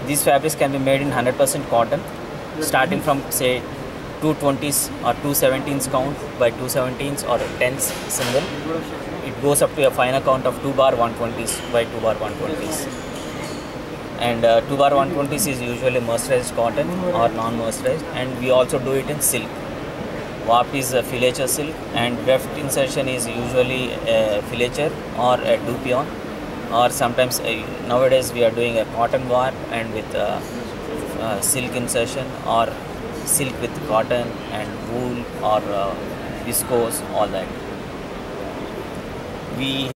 These fabrics can be made in 100% cotton, starting from say 220s or 217s count by 217s or 10s single. It goes up to a final count of 2 bar 120s by 2 bar 120s. And 2 bar 120s is usually mercerized cotton or non-mercerized, and we also do it in silk. Warp is a filature silk, and weft insertion is usually a filature or a dupion, or sometimes nowadays we are doing a cotton warp and with silk insertion, or silk with cotton and wool, or viscose, all that. We